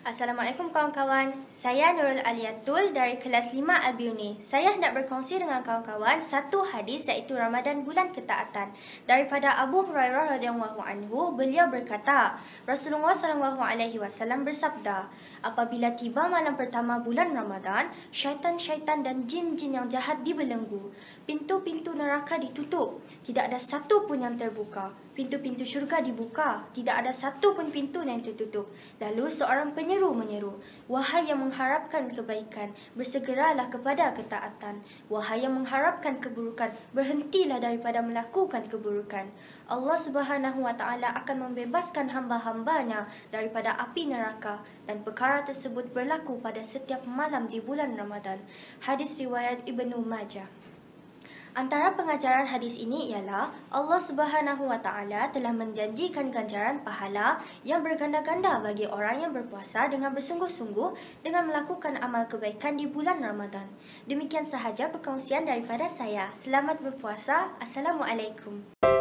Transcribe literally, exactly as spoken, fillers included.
Assalamualaikum kawan-kawan. Saya Nurul Aliatul dari kelas lima Al-Biruni. Saya hendak berkongsi dengan kawan-kawan satu hadis iaitu Ramadan bulan ketaatan. Daripada Abu Hurairah radhiyallahu anhu, beliau berkata, Rasulullah sallallahu alaihi wasallam bersabda, apabila tiba malam pertama bulan Ramadan, syaitan-syaitan dan jin-jin yang jahat dibelenggu. Pintu-pintu neraka ditutup. Tidak ada satu pun yang terbuka. Pintu-pintu syurga dibuka, tidak ada satu pun pintu yang tertutup. Lalu seorang penyeru menyeru, wahai yang mengharapkan kebaikan, bersegeralah kepada ketaatan. Wahai yang mengharapkan keburukan, berhentilah daripada melakukan keburukan. Allah Subhanahu wa taala akan membebaskan hamba-hambanya daripada api neraka, dan perkara tersebut berlaku pada setiap malam di bulan Ramadan. Hadis riwayat Ibnu Majah. Antara pengajaran hadis ini ialah Allah Subhanahu wa taala telah menjanjikan ganjaran pahala yang berganda-ganda bagi orang yang berpuasa dengan bersungguh-sungguh dengan melakukan amal kebaikan di bulan Ramadan. Demikian sahaja perkongsian daripada saya. Selamat berpuasa. Assalamualaikum.